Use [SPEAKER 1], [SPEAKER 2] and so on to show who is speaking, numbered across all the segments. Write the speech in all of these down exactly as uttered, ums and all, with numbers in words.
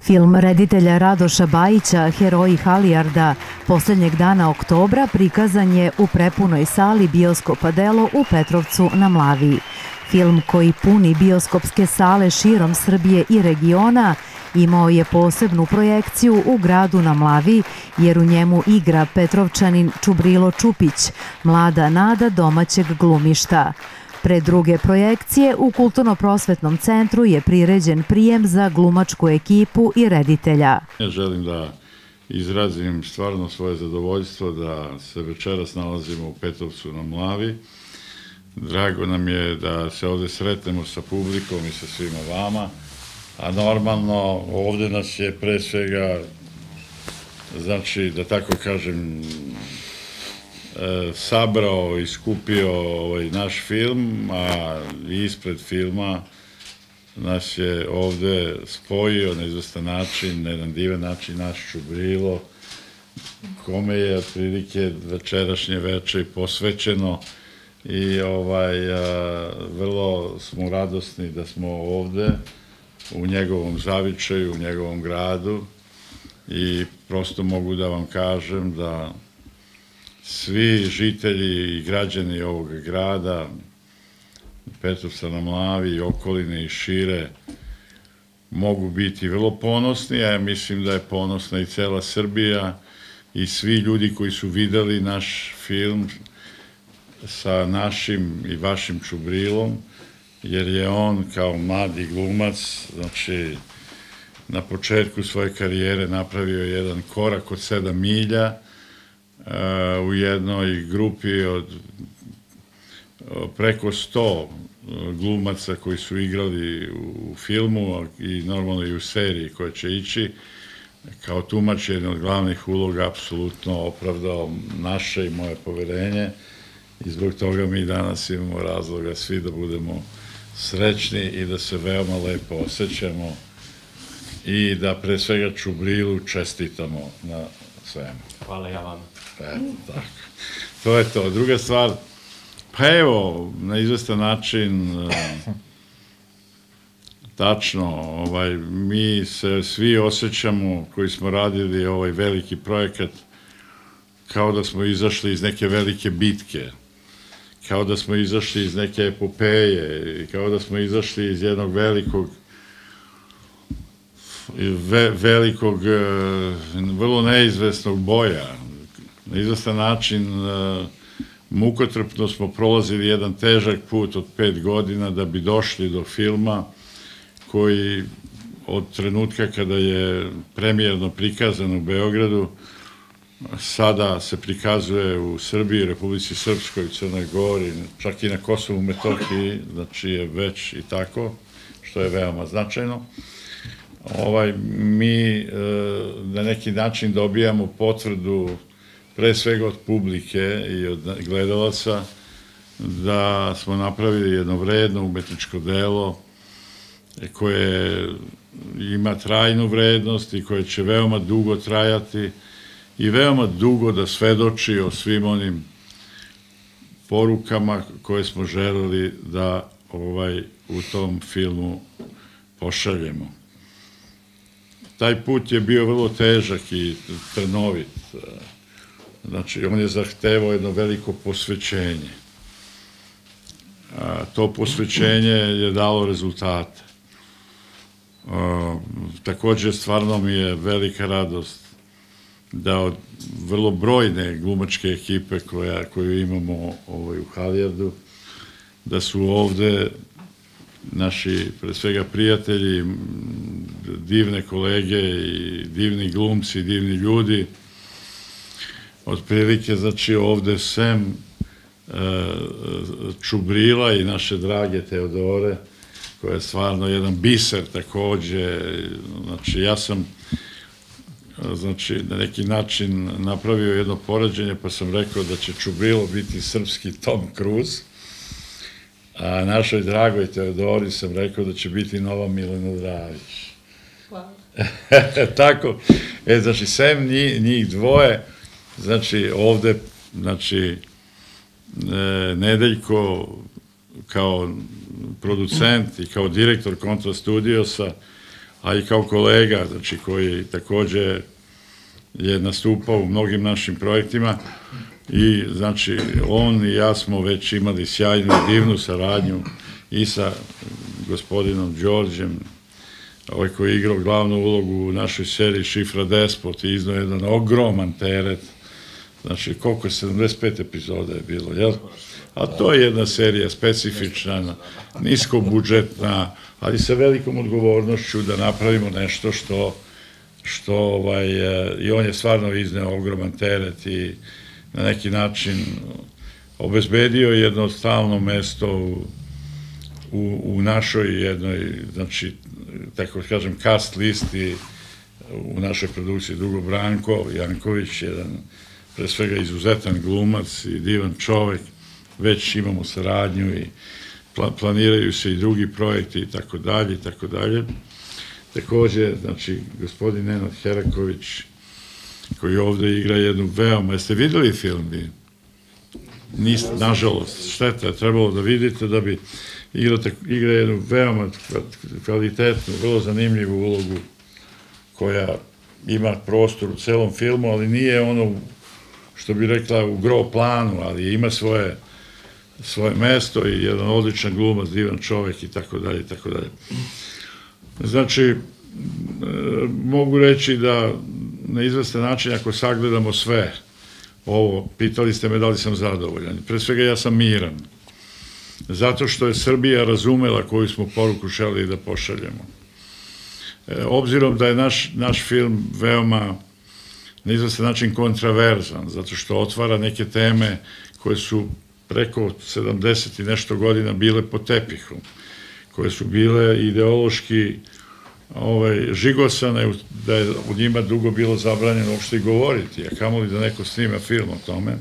[SPEAKER 1] Film reditelja Radoša Bajića "Heroji Halijarda" posljednjeg dana oktobra prikazan je u prepunoj sali bioskopa Delo u Petrovcu na Mlavi. Film koji puni bioskopske sale širom Srbije i regiona imao je posebnu projekciju u gradu na Mlavi, jer u njemu igra Petrovčanin Čubrilo Čupić, mlada nada domaćeg glumišta. Pre druge projekcije u Kulturno-prosvetnom centru je priređen prijem za glumačku ekipu i reditelja.
[SPEAKER 2] Ja želim da izrazim stvarno svoje zadovoljstvo da se večeras nalazimo u Petrovcu na Mlavi. Drago nam je da se ovde sretnemo sa publikom i sa svima vama, a normalno ovde nas je pre svega, znači da tako kažem, sabrao i skupio ovaj naš film, a ispred filma nas je ovde spojio na izvestan način, na jedan divan način, naš Čubrilo, kome je otprilike večerašnje veče posvećeno i ovaj vrlo smo radosni da smo ovde u njegovom zavičaju, u njegovom gradu i prosto mogu da vam kažem da svi žitelji i građani ovog grada, Petrovca na Mlavi i okoline i šire, mogu biti vrlo ponosni, a ja mislim da je ponosna i cela Srbija i svi ljudi koji su videli naš film sa našim i vašim Čubrilom, jer je on kao mladi glumac, znači, na početku svoje karijere napravio jedan korak od sedam milja u jednoj grupi od preko sto glumaca koji su igrali u filmu i normalno i u seriji koja će ići. Kao tumač jedan od glavnih uloga apsolutno opravdao naše i moje poverenje i zbog toga mi danas imamo razloga svi da budemo srećni i da se veoma lepo osjećamo i da pre svega Čubrilu čestitamo na svemu.
[SPEAKER 3] Hvala ja vam.
[SPEAKER 2] Eto, tako. To je to. Druga stvar, pa evo, na izvestan način, tačno, mi se svi osjećamo koji smo radili ovaj veliki projekat kao da smo izašli iz neke velike bitke, kao da smo izašli iz neke epopeje, kao da smo izašli iz jednog velikog velikog, vrlo neizvesnog boja. Na izvestan način mukotrpno smo prolazili jedan težak put od pet godina da bi došli do filma koji od trenutka kada je premijerno prikazan u Beogradu sada se prikazuje u Srbiji, Republici Srpskoj, Crnoj Gori, čak i na Kosovu i Metohiji, znači je već i tako, što je veoma značajno. Mi na neki način dobijamo potvrdu pre svega od publike i od gledalaca da smo napravili jedno vredno umetničko delo koje ima trajnu vrednost i koje će veoma dugo trajati i veoma dugo da svedoči o svim onim porukama koje smo želeli da u tom filmu pošaljemo. Taj put je bio vrlo težak i trnovit. Znači, on je zahtevao jedno veliko posvećenje. To posvećenje je dalo rezultate. Takođe, stvarno mi je velika radost da od vrlo brojne glumačke ekipe koju imamo u Halijardu, da su ovde naši, pre svega, prijatelji, divne kolege i divni glumci, divni ljudi. Otprilike, znači, ovde sem Čubrila i naše drage Teodore, koja je stvarno jedan biser takođe. Znači, ja sam, znači, na neki način napravio jedno poređenje, pa sam rekao da će Čubrilo biti srpski Tom Cruise, a našoj dragoj Teodori sam rekao da će biti nova Milena Dravić.
[SPEAKER 4] Hvala.
[SPEAKER 2] Tako, e, znači, sem njih dvoje, znači, ovde, znači, Nedeljko kao producent i kao direktor Kontra Studiosa, a i kao kolega, znači koji takođe je nastupao u mnogim našim projektima i znači on i ja smo već imali sjajnu i divnu saradnju i sa gospodinom Đorđem, ovaj koji je igrao glavnu ulogu u našoj seriji Šifra Despot i iznao jedan ogroman teret, znači koliko je sedamdeset pet epizoda je bilo, jel? A to je jedna serija specifična, niskobudžetna, ali sa velikom odgovornošću da napravimo nešto što, što ovaj, i on je stvarno izneo ogroman teret i na neki način obezbedio jedno stalno mesto u, u, u našoj jednoj, znači, tako kažem, cast listi u našoj produkciji. Drugo, Branko Janković, jedan pre svega izuzetan glumac i divan čovek, već imamo saradnju i planiraju se i drugi projekti i tako dalje i tako dalje. Takođe, znači, gospodin Nenad Heraković, koji ovde igra jednu veoma, jeste videli film? Niste, nažalost, šteta je trebalo da vidite da bi igra jednu veoma kvalitetnu, vrlo zanimljivu ulogu koja ima prostor u celom filmu, ali nije ono, što bi rekla, u gro planu, ali ima svoje svoje mesto i jedan odličan glumac, divan čovek i tako dalje i tako dalje. Znači, mogu reći da na izvestan način, ako sagledamo sve ovo, pitali ste me da li sam zadovoljan. Pre svega ja sam miran, zato što je Srbija razumela koju smo poruku želeli da pošaljemo. Obzirom da je naš, naš film veoma na izvestan način kontraverzan, zato što otvara neke teme koje su preko sedamdeset i nešto godina bile po tepihu, koje su bile ideološki žigosane, da je u njima dugo bilo zabranjeno uopšte i govoriti, a kamoli da neko snima film o tome.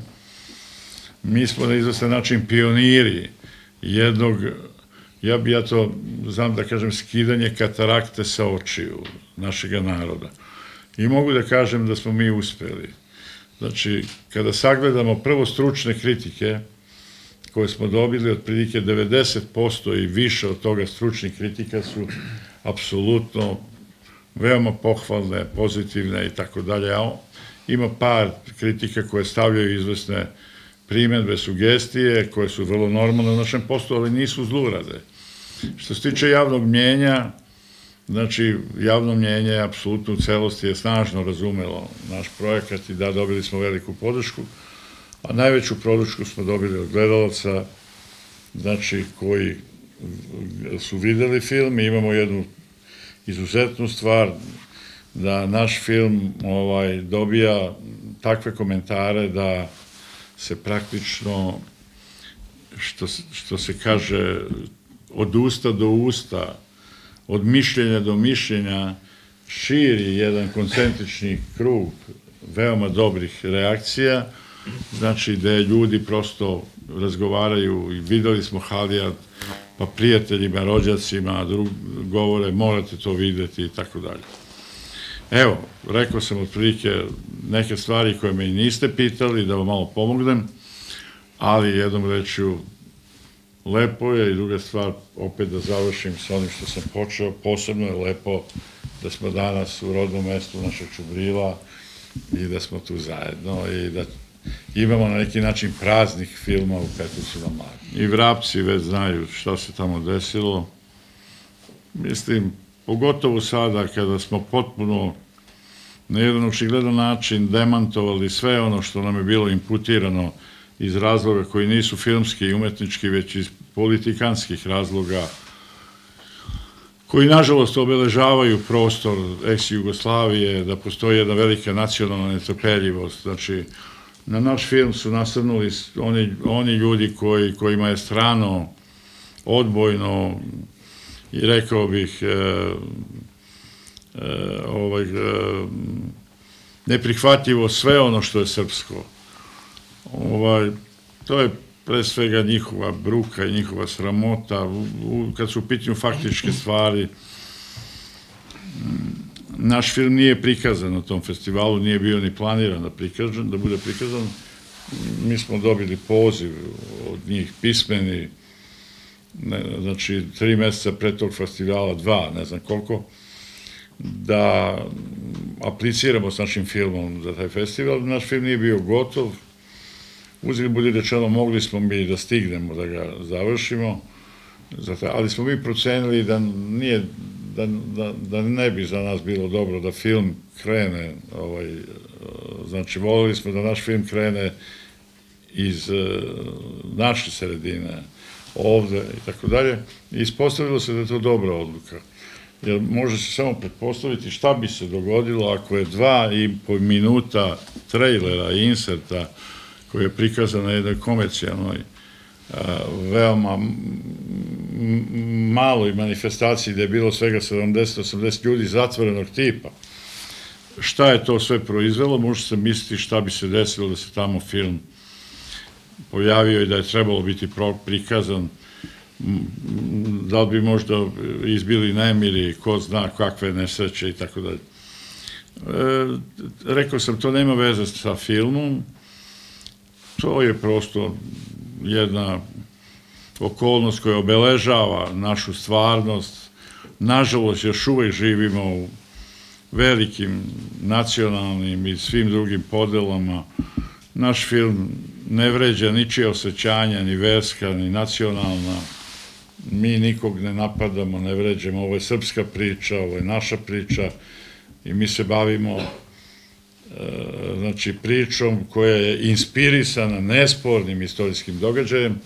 [SPEAKER 2] Mi smo na izvestan način pioniri jednog, ja bi ja to, znam da kažem, skidanje katarakte sa očiju našega naroda. I mogu da kažem da smo mi uspeli. Znači, kada sagledamo prvo stručne kritike, koje smo dobili, otprilike devedeset posto i više od toga stručnih kritika su apsolutno veoma pohvalne, pozitivne i tako dalje. Ima par kritika koje stavljaju izvesne primedbe, sugestije, koje su vrlo normalne u našem poslu, ali nisu zlurade. Što se tiče javnog mnjenja, znači, javno mnjenje apsolutno u celosti je snažno razumelo naš projekat i da, dobili smo veliku podršku, a najveću podršku smo dobili od gledalaca, znači, koji su videli film i imamo jednu izuzetnu stvar da naš film dobija takve komentare da se praktično, što se kaže, od usta do usta, od mišljenja do mišljenja, širi jedan koncentrični krug veoma dobrih reakcija, znači da ljudi prosto razgovaraju i videli smo Halijard, pa prijateljima, rođacima, govore morate to videti i tako dalje. Evo, rekao sam otprilike neke stvari koje me i niste pitali, da vam malo pomognem, ali jednom reću lepo je i druga stvar, opet da završim sa onim što sam počeo, posebno je lepo da smo danas u rodnom mestu našeg Čubrila i da smo tu zajedno i da imamo na neki način praznik filma u Petrovcu na Mlavi. I Vrapci već znaju šta se tamo desilo. Mislim, pogotovo sada kada smo potpuno na jedan očigledan način demantovali sve ono što nam je bilo imputirano iz razloga koji nisu filmski i umetnički, već iz politikanskih razloga, koji nažalost obeležavaju prostor ex-Jugoslavije, da postoji jedna velika nacionalna netrpeljivost. Znači, na naš film su nasrnuli oni ljudi kojima je strano, odbojno i rekao bih neprihvatljivo sve ono što je srpsko. To je pre svega njihova bruka i njihova sramota. Kad su u pitanju faktičke stvari, naš film nije prikazan na tom festivalu, nije bio ni planiran da bude prikazan. Mi smo dobili poziv od njih pismeni, znači tri meseca pre tog festivala, dva, ne znam koliko, da apliciramo s našim filmom za taj festival. Naš film nije bio gotov. Uzgled budi rečeno, mogli smo mi da stignemo da ga završimo, ali smo mi procenili da nije, da, da, da ne bi za nas bilo dobro da film krene, ovaj, znači volili smo da naš film krene iz naše sredine, ovde i tako dalje. I ispostavilo se da je to dobra odluka. Jer može se samo pretpostaviti šta bi se dogodilo ako je dva i po minuta trejlera i inserta koji je prikazan na jednoj komercijalnoj, veoma maloj manifestaciji gde je bilo svega sedamdeset do osamdeset ljudi zatvorenog tipa. Šta je to sve proizvelo? Može se misliti šta bi se desilo da se tamo film pojavio i da je trebalo biti prikazan, da li bi možda izbili nemiri, ko zna kakve nesreće i tako dalje. Rekao sam, to nema veze sa filmom, to je prosto jedna okolnost koja obeležava našu stvarnost. Nažalost, još uvek živimo u velikim nacionalnim i svim drugim podelama. Naš film ne vređa ničije osjećanja, ni verska, ni nacionalna. Mi nikog ne napadamo, ne vređamo. Ovo je srpska priča, ovo je naša priča i mi se bavimo znači pričom koja je inspirisana nespornim istorijskim događajem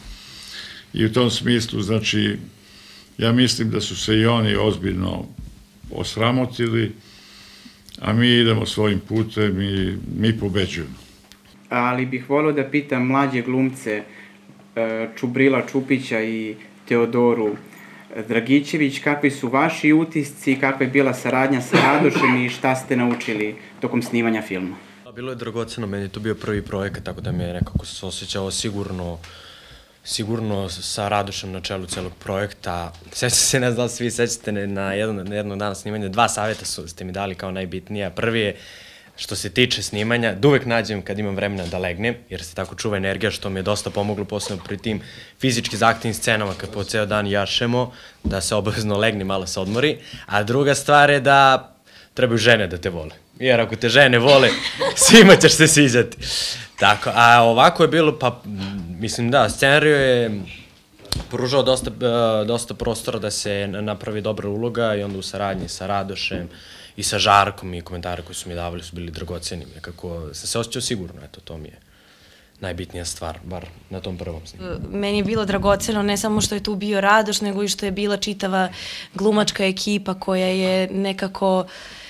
[SPEAKER 2] i u tom smislu, znači, ja mislim da su se i oni ozbiljno osramotili, a mi idemo svojim putem i mi pobeđujemo.
[SPEAKER 3] Ali bih volio da pitam mlađe glumce Čubrila Čupića i Teodoru Dragićević, kakvi su vaši utisci, kakva je bila saradnja sa Radošem i šta ste naučili tokom snimanja filma?
[SPEAKER 4] Bilo je dragoceno, meni je to bio prvi projekat, tako da mi je nekako se osjećao sigurno sigurno sa Radošem na čelu celog projekta. Sećam se, ne znam da svi sećate, na jednog dana snimanja, dva savjeta ste mi dali kao najbitnija. Prvi je, što se tiče snimanja, da uvek nađem kad imam vremena da legnem, jer se tako čuva energija, što mi je dosta pomoglo, posebno pri tim fizički zahtevnim scenama, kad po ceo dan jašemo, da se obavezno legne, malo se odmori. A druga stvar je da trebaju žene da te vole. Jer ako te žene vole, svima ćeš se sviđati. Tako, a ovako je bilo, pa, mislim da, scenariju je pružao dosta, dosta prostora da se napravi dobra uloga i onda u saradnji sa Radošem i sa Žarkom i komentare koji su mi davali su bili dragoceni. Nekako sam se osjećao sigurno, eto, to mi je najbitnija stvar, bar na tom prvom snimanju.
[SPEAKER 5] Meni je bilo dragoceno ne samo što je tu bio Radoš, nego i što je bila čitava glumačka ekipa koja je nekako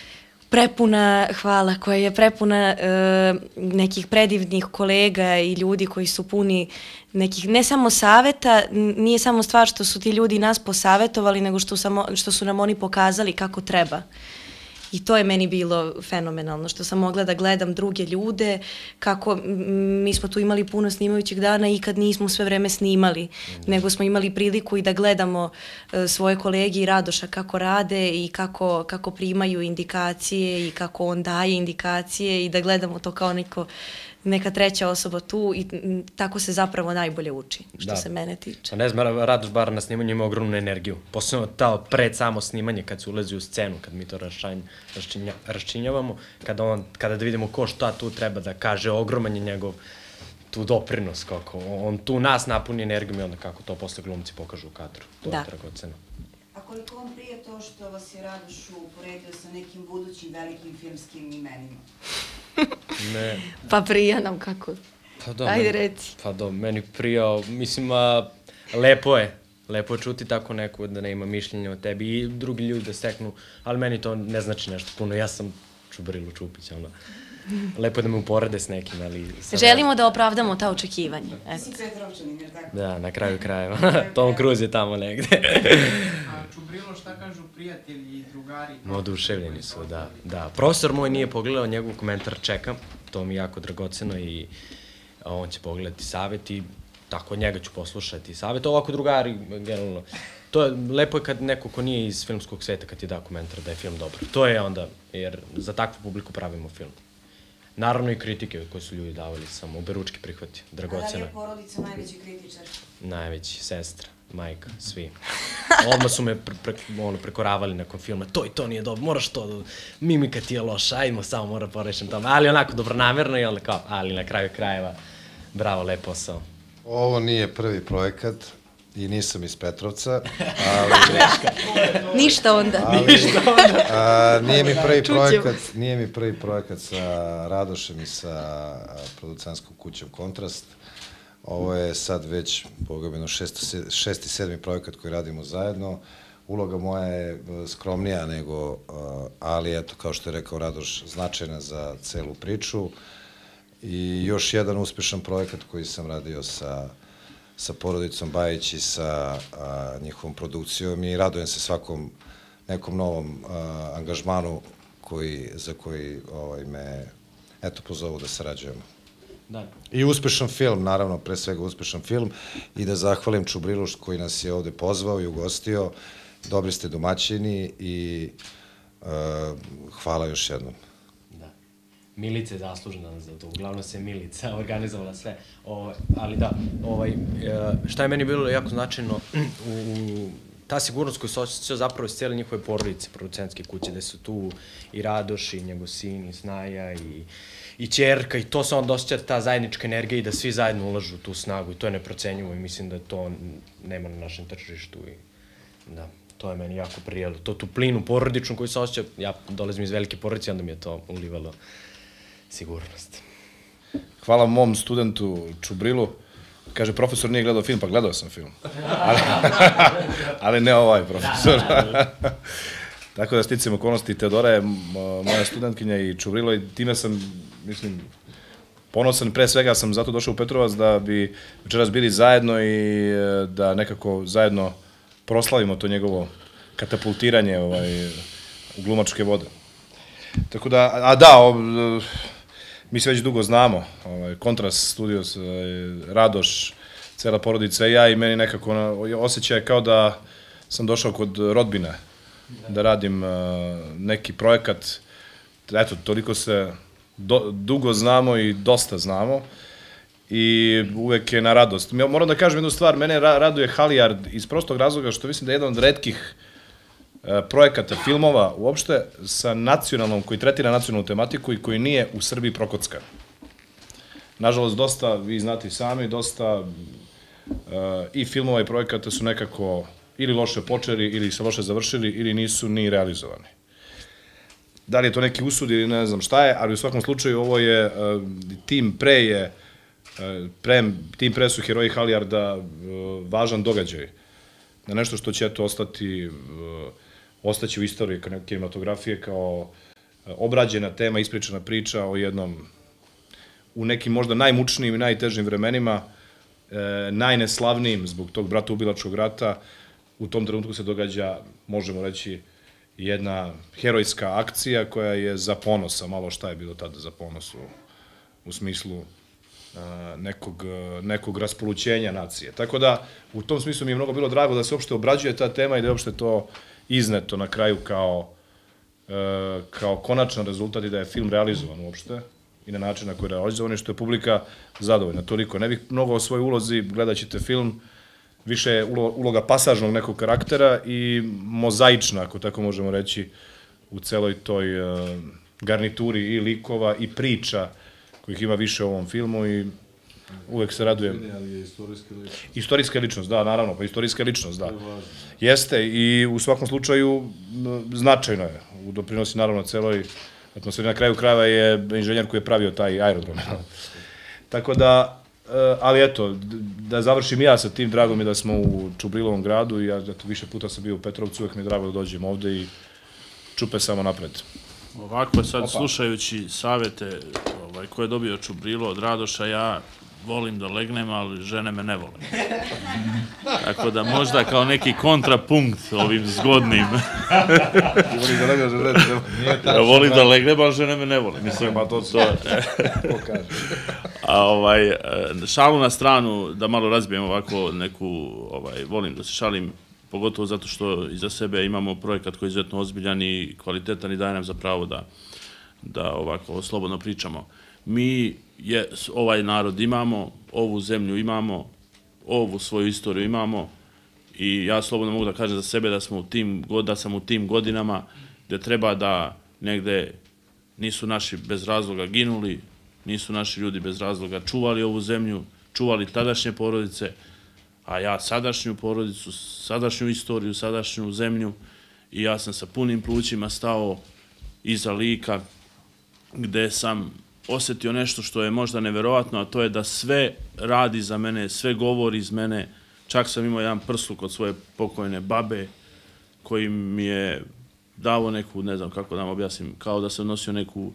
[SPEAKER 5] prepuna, hvala, koja je prepuna nekih predivnih kolega i ljudi koji su puni nekih, ne samo saveta, nije samo stvar što su ti ljudi nas posavetovali, nego što su nam oni pokazali kako treba. I to je meni bilo fenomenalno, što sam mogla da gledam druge ljude, kako mi smo tu imali puno snimajućih dana i kad nismo sve vreme snimali, nego smo imali priliku i da gledamo svoje kolege i Radoša kako rade i kako, kako primaju indikacije i kako on daje indikacije i da gledamo to kao neko, neka treća osoba tu i tako se zapravo najbolje uči, što se mene tiče.
[SPEAKER 4] Ne znam, Radoš bar na snimanju ima ogromnu energiju. Posebno to pred samo snimanje, kad se ulazi u scenu, kad mi to raščinjavamo, kada da vidimo ko šta tu treba da kaže, ogroman je njegov tu doprinos, kako on tu nas napuni energijom i onda kako to posle glumci pokažu u kadru. To je dragoceno.
[SPEAKER 6] A koliko vam prije to što vas je Radoš uporedio sa nekim budućim velikim filmskim imenima?
[SPEAKER 4] Ne.
[SPEAKER 5] Pa prija nam kako? Ajde reci.
[SPEAKER 4] Pa do, meni prijao, mislim, lepo je. Lepo je čuti tako neko da ne ima mišljenja o tebi i drugi ljudi da steknu, ali meni to ne znači nešto puno. Ja sam Čubrilu Čupić, ono. Lepo je da me uporede s nekim, ali...
[SPEAKER 5] Želimo da opravdamo ta očekivanja.
[SPEAKER 6] Si Petrovčanin, jer tako?
[SPEAKER 4] Da, na kraju krajeva. Tom Cruise je tamo negde.
[SPEAKER 3] A Čubrilo, šta kažu prijatelji i drugari?
[SPEAKER 4] Oduševljeni su, da. Da. Profesor moj nije pogledao njegov komentar, čekam. To mi je jako dragoceno i on će pogledati savjet i tako od njega ću poslušati savjet. Ovako drugari, generalno. To je, lepo je kad neko ko nije iz filmskog sveta kad ti da komentar da je film dobar. To je onda, jer za takvu publiku pravimo film. Naravno i kritike koje su ljudi davali, samo oberučki prihvati, dragocena.
[SPEAKER 6] A da li je porodica najveći kritičar?
[SPEAKER 4] Najveći, sestra. majka, svi. Odmah su me pre, pre, ono, prekoravali nakon filma, to i to nije dobro, moraš to, mimika ti je loša, ajmo, samo mora porešim tamo, ali onako dobronamerno i onda kao, ali na kraju krajeva, bravo, lep posao.
[SPEAKER 7] Ovo nije prvi projekat i nisam iz Petrovca, ali...
[SPEAKER 5] Ništa onda.
[SPEAKER 7] Ali, a, nije mi prvi projekat, nije mi prvi projekat sa Radošem i sa producentskom kućom Kontrast. Ovo je sad već, boga mi, šesti, sedmi projekat koji radimo zajedno. Uloga moja je skromnija nego, ali eto, kao što je rekao Radoš, značajna za celu priču. I još jedan uspešan projekat koji sam radio sa, sa porodicom Bajić i sa a, njihovom produkcijom i radujem se svakom nekom novom a, angažmanu koji, za koji ovaj, me eto, pozovu da sarađujemo. Da. I uspešan film, naravno, pre svega uspešan film i da zahvalim Čubrilu koji nas je ovde pozvao i ugostio. Dobri ste domaćini i uh, hvala još jednom.
[SPEAKER 4] Da. Milica je zaslužena za to, uglavnom se Milica organizovala sve, ovaj, ali da, ovaj, šta je meni bilo jako značajno, u, u ta sigurnost koju se osjećao zapravo iz cijele njihove porodice, producentske kuće, gde su tu i Radoš, i njegov sin, i Snaja, i i ćerka, i to se onda osjeća ta zajednička energija i da svi zajedno ulažu tu snagu i to je neprocenjivo i mislim da to nema na našem tržištu i da, to je meni jako prijelo. To tu plinu porodičnu koju se osjeća, ja dolazim iz velike porodice, onda mi je to ulivalo sigurnost.
[SPEAKER 8] Hvala mom studentu Čubrilu. Kaže, profesor nije gledao film, pa gledao sam film. Ali, ali ne ovaj profesor. Tako da sticam okolnosti, Teodora je moja studentkinja i Čubrilo i time sam, mislim, ponosan, pre svega sam zato došao u Petrovac da bi večeras bili zajedno i da nekako zajedno proslavimo to njegovo katapultiranje ovaj, u glumačke vode. Tako da, a da, o, mi se već dugo znamo, ovaj, Kontrast Studios, Radoš, cela porodica i ja i meni nekako osjećaj kao da sam došao kod rodbine da radim uh, neki projekat, eto, toliko se do, dugo znamo i dosta znamo i uvek je na radost. Moram da kažem jednu stvar, mene ra raduje Halijard iz prostog razloga što mislim da je jedan od retkih uh, projekata, filmova uopšte sa nacionalnom, koji tretira nacionalnu tematiku i koji nije u Srbiji prokockan. Nažalost, dosta, vi znate i sami, dosta uh, i filmova i projekata su nekako ili loše počeli, ili se loše završili, ili nisu ni realizovani. Da li je to neki usud ili ne znam šta je, ali u svakom slučaju ovo je, uh, tim pre je, uh, pre, tim pre su heroji Halijarda uh, važan događaj. Na nešto što će eto ostati, uh, ostaći u istoriji kinematografije kao uh, obrađena tema, ispričana priča o jednom, u nekim možda najmučnijim i najtežim vremenima, uh, najneslavnijim zbog tog bratoubilačkog rata. U tom trenutku se događa, možemo reći, jedna herojska akcija koja je za ponosa, malo šta je bilo tada za ponos u, u smislu uh, nekog, nekog raspolućenja nacije. Tako da, u tom smislu mi je mnogo bilo drago da se uopšte obrađuje ta tema i da je uopšte to izneto na kraju kao, uh, kao konačan rezultat i da je film realizovan uopšte i na način na koji je realizovan i što je publika zadovoljna. Toliko. Ne bih mnogo o svojoj ulozi, gledat ćete film, više je uloga pasažnog nekog karaktera i mozaična, ako tako možemo reći, u celoj toj garnituri i likova i priča kojih ima više u ovom filmu i uvek se radujem.
[SPEAKER 2] Ali je istorijska ličnost.
[SPEAKER 8] Istorijska ličnost, da, naravno, pa istorijska ličnost, da. Jeste i u svakom slučaju značajno je. U doprinosi naravno celoj atmosferi. Na kraju krajeva je inženjer koji je pravio taj aerodrom. Tako da, ali eto, da završim ja sa tim, drago mi je da smo u Čubrilovom gradu i ja eto, više puta sam bio u Petrovcu, uvek mi je drago da dođem ovde i čupe samo napred.
[SPEAKER 9] Ovako sad slušajući savete ovaj, koje je dobio Čubrilo od Radoša, ja volim da legnem, ali žene me ne vole. Tako da možda kao neki kontrapunkt ovim zgodnim.
[SPEAKER 8] Volim da legnem, žene ne vole.
[SPEAKER 9] Ja volim da legnem, ali žene me ne vole. Mislim,
[SPEAKER 8] pa to
[SPEAKER 9] to
[SPEAKER 8] pokaže.
[SPEAKER 9] A ovaj, šalu na stranu, da malo razbijem ovako neku, ovaj, volim da se šalim, pogotovo zato što iza sebe imamo projekat koji je izuzetno ozbiljan i kvalitetan i daje nam za pravo da, da ovako slobodno pričamo. Mi je, ovaj narod imamo, ovu zemlju imamo, ovu svoju istoriju imamo i ja slobodno mogu da kažem za sebe da, smo u tim, da sam u tim godinama gde treba da negde nisu naši bez razloga ginuli, nisu naši ljudi bez razloga čuvali ovu zemlju, čuvali tadašnje porodice, a ja sadašnju porodicu, sadašnju istoriju, sadašnju zemlju, i ja sam sa punim plućima stao iza lika gde sam osetio nešto što je možda neverovatno, a to je da sve radi za mene, sve govori iz mene. Čak sam imao jedan prsluk od svoje pokojne babe koji mi je davo neku, ne znam kako da vam objasnim, kao da sam nosio neku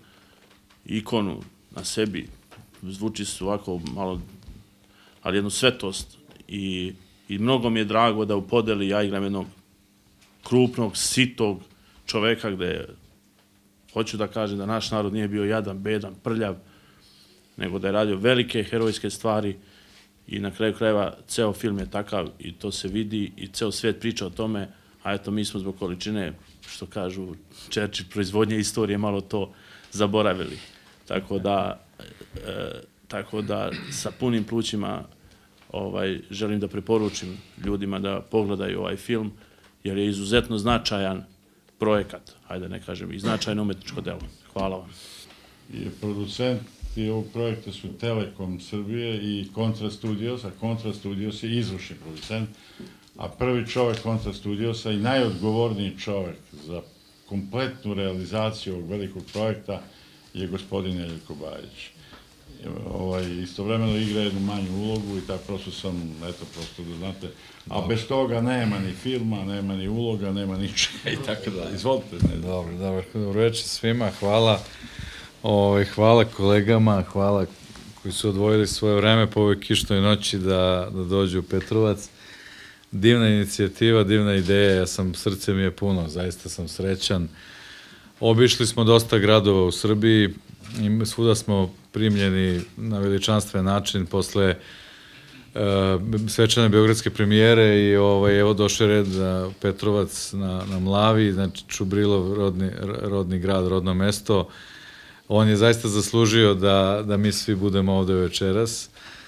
[SPEAKER 9] ikonu na sebi. Zvuči se ovako malo, ali jednu svetost. I, i mnogo mi je drago da u podeli ja igram jednog krupnog, sitog čoveka gde hoću da kažem da naš narod nije bio jadan, bedan, prljav, nego da je radio velike herojske stvari i na kraju krajeva ceo film je takav i to se vidi i ceo svet priča o tome, a eto mi smo zbog količine, što kažu Čerči, proizvodnje istorije malo to zaboravili. Tako da, e, tako da sa punim plućima ovaj, želim da preporučim ljudima da pogledaju ovaj film, jer je izuzetno značajan projekat, ajde ne kažem, i značajno umetničko delo. Hvala vam.
[SPEAKER 2] I producenti ovog projekta su Telekom Srbije i Kontra Studios, a Kontra Studios je izvršni producent, a prvi čovek Kontra Studiosa i najodgovorniji čovek za kompletnu realizaciju ovog velikog projekta je gospodin Eljko Bajić. Ovaj, istovremeno igra jednu manju ulogu i tako prosto sam, eto, prosto da znate, a bez toga nema ni filma, nema ni uloga, nema ničega i tako da, izvolite.
[SPEAKER 10] Dobro, dobro, dobro večer svima, hvala, ovaj, hvala kolegama, hvala koji su odvojili svoje vreme po ovoj kišnoj noći da, da dođu u Petrovac. Divna inicijativa, divna ideja, ja sam, srce mi je puno, zaista sam srećan. Obišli smo dosta gradova u Srbiji i svuda smo primljeni na veličanstven način posle uh, svečane beogradske premijere i ovaj, evo došao red za Petrovac na, na Mlavi, znači Čubrilov rodni, rodni grad, rodno mesto. On je zaista zaslužio da, da mi svi budemo ovde večeras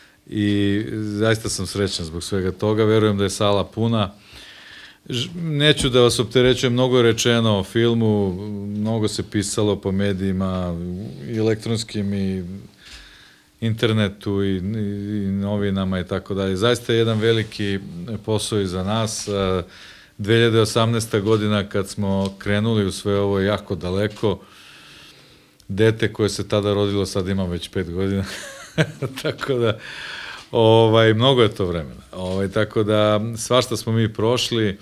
[SPEAKER 10] i zaista sam srećan zbog svega toga. Verujem da je sala puna. Neću da vas opterećujem, mnogo je rečeno o filmu, mnogo se pisalo po medijima, i elektronskim, i internetu, i, i novinama i tako dalje. Zaista je jedan veliki posao iza nas. dve hiljade osamnaesta godina kad smo krenuli u sve ovo jako daleko, dete koje se tada rodilo sad ima već pet godina, tako da ovaj, mnogo je to vremena. Ovaj, tako da svašta smo mi prošli.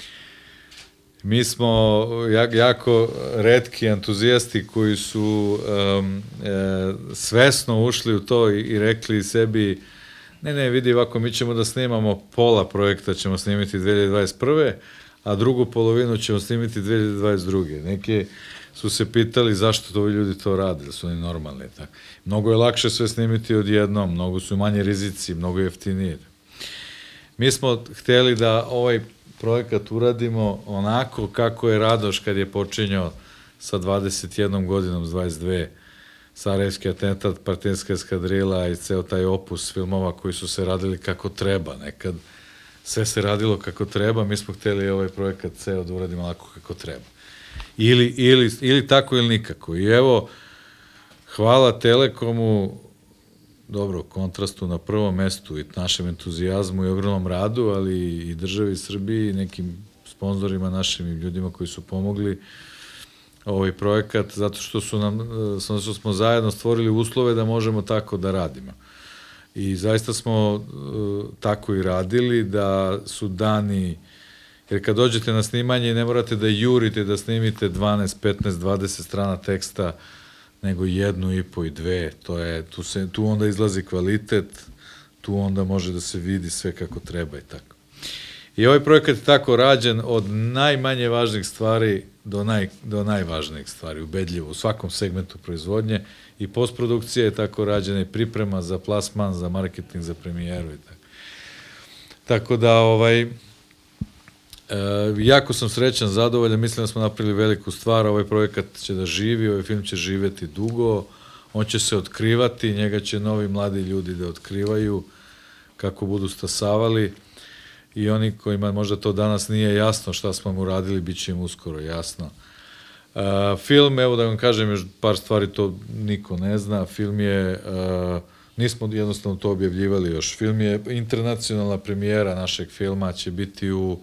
[SPEAKER 10] Mi smo jako retki entuzijasti koji su um, e, svesno ušli u to i, i rekli sebi, ne, ne, vidi ovako, mi ćemo da snimamo pola projekta, ćemo snimiti dve hiljade dvadeset prve, a drugu polovinu ćemo snimiti dve hiljade dvadeset druge. Neki su se pitali zašto to ljudi to rade, da su oni normalni. Tako. Mnogo je lakše sve snimiti odjednom, mnogo su manje rizici, mnogo jeftinije. Mi smo hteli da ovaj projekat uradimo onako kako je Radoš kad je počinjao sa dvadeset jednom godinom, s dvadeset dve, Sarajevski atentat, Partizanska eskadrila i ceo taj opus filmova koji su se radili kako treba. Nekad sve se radilo kako treba, mi smo hteli ovaj projekat ceo da uradimo onako kako treba. Ili, ili, ili tako ili nikako. I evo, hvala Telekomu, dobro, Kontrastu na prvom mestu i našem entuzijazmu i ogromnom radu, ali i državi Srbiji i nekim sponzorima našim i ljudima koji su pomogli ovaj projekat, zato što su nam, zato što smo zajedno stvorili uslove da možemo tako da radimo. I zaista smo uh, tako i radili, da su dani, jer kad dođete na snimanje ne morate da jurite da snimite dvanaest, petnaest, dvadeset strana teksta, nego jednu i po i dve, to je, tu, se, tu onda izlazi kvalitet, tu onda može da se vidi sve kako treba i tako. I ovaj projekat je tako rađen od najmanje važnih stvari do, naj, do najvažnijih stvari, ubedljivo, u svakom segmentu proizvodnje, i postprodukcija je tako rađena i priprema za plasman, za marketing, za premijeru i tako. Tako da, ovaj, E, jako sam srećan, zadovoljan, mislim da smo napravili veliku stvar, ovaj projekat će da živi, ovaj film će živeti dugo, on će se otkrivati, njega će novi mladi ljudi da otkrivaju kako budu stasavali i oni kojima možda to danas nije jasno šta smo mu radili, bit će im uskoro jasno. Uh, film, evo da vam kažem još par stvari, to niko ne zna, film je, uh, nismo jednostavno to objavljivali još, film je internacionalna premijera našeg filma, će biti u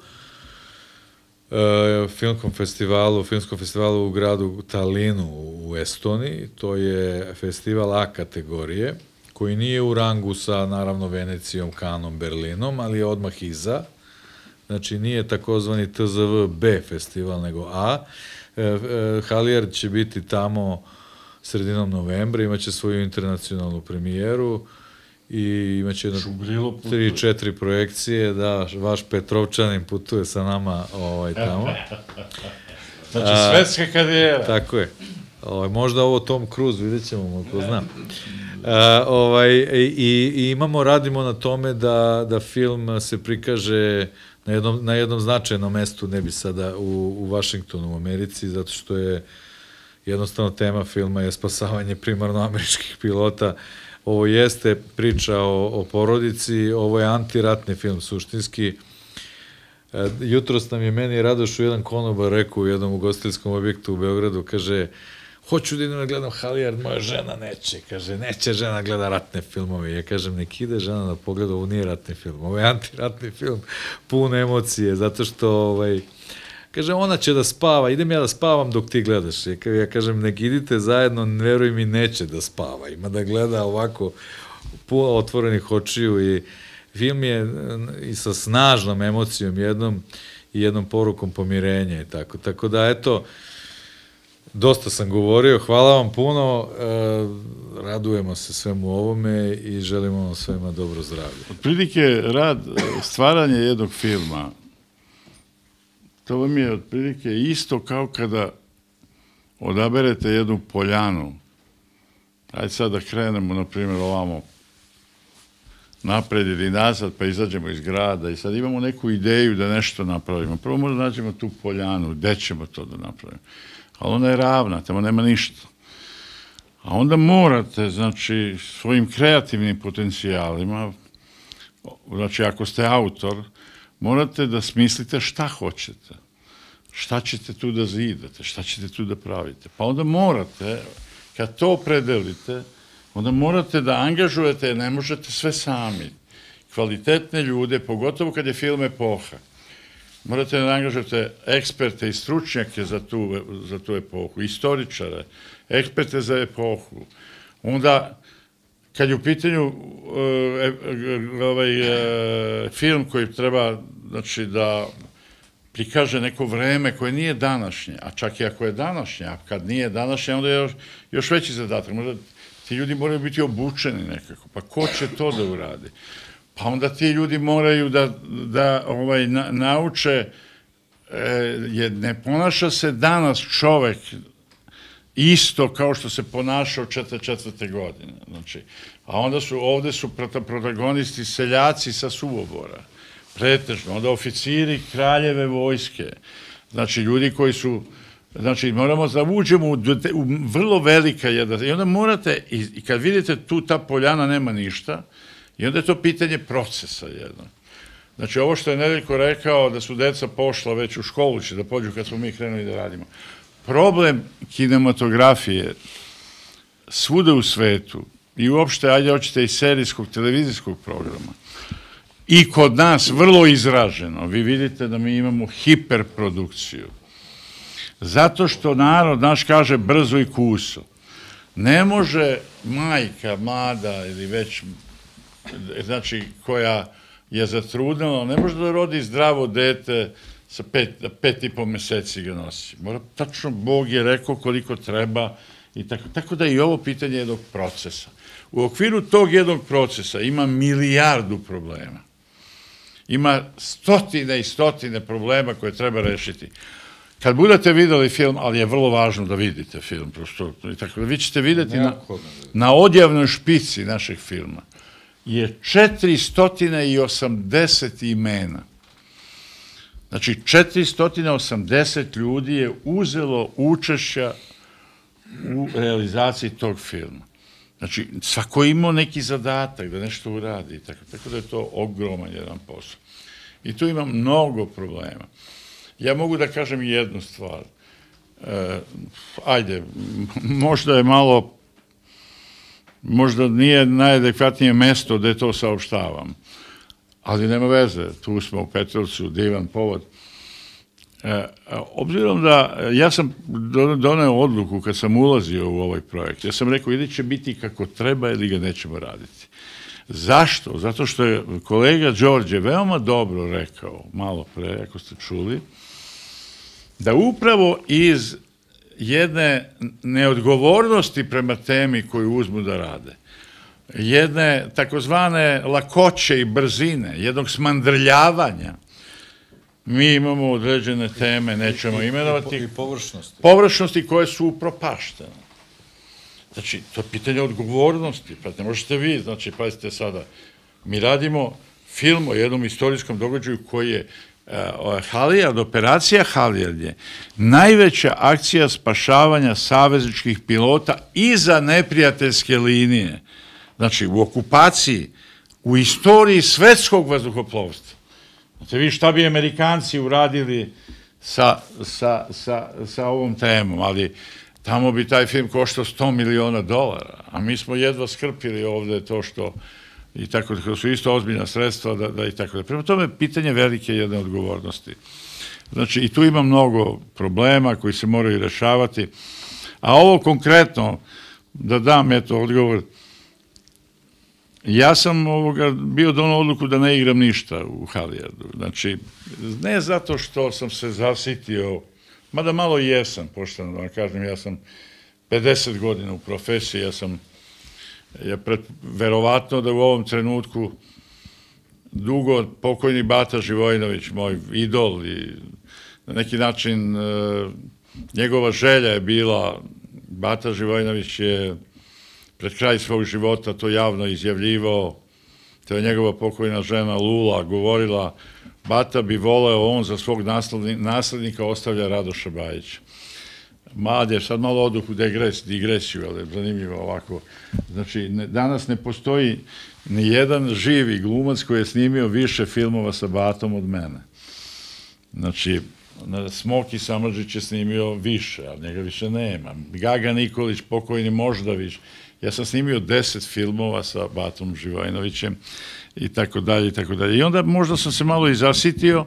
[SPEAKER 10] uh, filmskom festivalu, filmskom festivalu u gradu Talinu u Estoniji, to je festival A kategorije, koji nije u rangu sa, naravno, Venecijom, Kanom, Berlinom, ali je odmah iza, znači nije takozvani T Z V B festival, nego A. Halijard će biti tamo sredinom novembra, imaće svoju internacionalnu premijeru i imaće jedno tri, četiri projekcije, da, vaš Petrovčanin putuje sa nama ovaj, tamo.
[SPEAKER 2] Znači, svetska karijera.
[SPEAKER 10] Tako je. Ovaj, možda ovo Tom Cruise, vidjet ćemo, ko znam. A, ovaj, i, i imamo, radimo na tome da, da film se prikaže na jednom, na jednom značajnom mestu, ne bi sada u, u Vašingtonu u Americi, zato što je jednostavno tema filma je spasavanje primarno američkih pilota. Ovo jeste priča o, o porodici, ovo je antiratni film suštinski. E, jutros nam je meni Radoš u jedan konobar rekao u jednom ugostiteljskom objektu u Beogradu, kaže, hoću da idem da gledam Halijard, moja žena neće, kaže, neće žena gleda ratne filmove. Ja kažem, nek ide žena da pogleda, ovo nije ratni film, ovo je antiratni film, pun emocije, zato što, ovaj, kaže, ona će da spava, idem ja da spavam dok ti gledaš. Ja kažem, nek idite zajedno, veruj mi, neće da spava, ima da gleda ovako puno otvorenih očiju i film je i sa snažnom emocijom jednom i jednom porukom pomirenja i tako. Tako da, eto, dosta sam govorio, hvala vam puno, radujemo se svemu ovome i želimo vam svema dobro zdravlje.
[SPEAKER 2] Otprilike rad, stvaranje jednog filma, to vam je otprilike isto kao kada odaberete jednu poljanu. Ajde sad da krenemo, na primjer, ovamo napred ili nazad, pa izađemo iz grada i sad imamo neku ideju da nešto napravimo. Prvo možda nađemo tu poljanu, gde ćemo to da napravimo. Ali ona je ravna, tamo nema ništa. A onda morate, znači, svojim kreativnim potencijalima, znači, ako ste autor, morate da smislite šta hoćete, šta ćete tu da zidate, šta ćete tu da pravite. Pa onda morate, kad to opredelite, onda morate da angažujete, ne možete sve sami, kvalitetne ljude, pogotovo kad je film epoha. Morate da angažujete eksperte i stručnjake za tu, za tu epohu, istoričare, eksperte za epohu. Onda, kad je u pitanju uh, ovaj, uh, film koji treba, znači, da prikaže neko vreme koje nije današnje, a čak i ako je današnje, a kad nije današnje, onda je još, još veći zadatak. Možda ti ljudi moraju biti obučeni nekako, pa ko će to da uradi? Pa onda ti ljudi moraju da, da ovaj, na, nauče, e, jer ne ponaša se danas čovek isto kao što se ponašao četrdeset četvrte godine. Znači, a onda su, ovde su protagonisti seljaci sa Suvobora, pretežno, onda oficiri kraljeve vojske, znači ljudi koji su, znači moramo da uđemo u, u vrlo velika jedna, i onda morate, i, i kad vidite tu ta poljana nema ništa, i onda je to pitanje procesa jedno. Znači, ovo što je Nedeljko rekao, da su deca pošla već u školu, će da pođu kad smo mi krenuli da radimo. Problem kinematografije svuda u svetu i uopšte, ajde hoćete i serijskog, televizijskog programa, i kod nas vrlo izraženo. Vi vidite da mi imamo hiperprodukciju. Zato što narod naš kaže brzo i kuso. Ne može majka, mlada ili već, znači, koja je zatrudnela, ne može da rodi zdravo dete sa pet, pet i po meseci ga nosi. Mora, tačno Bog je rekao koliko treba i tako. Tako da i ovo pitanje jednog procesa. U okviru tog jednog procesa ima milijardu problema. Ima stotine i stotine problema koje treba rešiti. Kad budete videli film, ali je vrlo važno da vidite film, prosto, tako da vi ćete videti na, na odjavnoj špici našeg filma je četiristo osamdeset imena. Znači, četiristo osamdeset ljudi je uzelo učešća u realizaciji tog filma. Znači, svako imao neki zadatak da nešto uradi, tako, tako da je to ogroman jedan posao. I tu ima mnogo problema. Ja mogu da kažem jednu stvar. E, ajde, možda je malo, možda nije najadekvatnije mesto gde to saopštavam, ali nema veze, tu smo u Petrovcu, divan povod. E, obzirom da, ja sam doneo odluku kad sam ulazio u ovaj projekt, ja sam rekao ili će biti kako treba ili ga nećemo raditi. Zašto? Zato što je kolega Đorđe veoma dobro rekao, malo pre, ako ste čuli, da upravo iz jedne neodgovornosti prema temi koju uzmu da rade, jedne takozvane lakoće i brzine, jednog smandrljavanja, mi imamo određene teme, nećemo imenovati.
[SPEAKER 10] I površnosti.
[SPEAKER 2] Površnosti koje su upropaštene. Znači, to je pitanje odgovornosti. Pa ne možete vi, znači, pazite sada, mi radimo film o jednom istorijskom događaju koji je Halijard, operacija Halijard je najveća akcija spašavanja savezničkih pilota iza neprijateljske linije. Znači, u okupaciji, u istoriji svetskog vazduhoplovstva. Znate vi šta bi Amerikanci uradili sa, sa, sa, sa ovom temom, ali tamo bi taj film koštao sto miliona dolara, a mi smo jedva skrpili ovde to što i tako da su isto ozbiljna sredstva da, da i tako da. Prema tome, pitanje velike jedne odgovornosti. Znači, i tu ima mnogo problema koji se moraju rešavati, a ovo konkretno, da dam eto odgovor, ja sam ovoga bio donao odluku da ne igram ništa u Halijardu. Znači, ne zato što sam se zasitio, mada malo i jesam, pošteno da vam kažem, ja sam pedeset godina u profesiji, ja sam je pred, verovatno da u ovom trenutku dugo pokojni Bata Živojinović, moj idol i na neki način e, njegova želja je bila, Bata Živojinović je pred kraj svog života to javno izjavljivao, to je njegova pokojna žena Lula govorila, Bata bi voleo, on za svog naslednika ostavlja Radoša Bajića. Mlad je, sad malo oduh u degres, digresiju, ali zanimljivo ovako. Znači, ne, danas ne postoji ni jedan živi glumac koji je snimio više filmova sa Batom od mene. Znači, Smoki Samardžić je snimio više, ali njega više nema. Gaga Nikolić, pokojni možda više. Ja sam snimio deset filmova sa Batom Živojinovićem i tako dalje i tako dalje. I onda možda sam se malo i zasitio,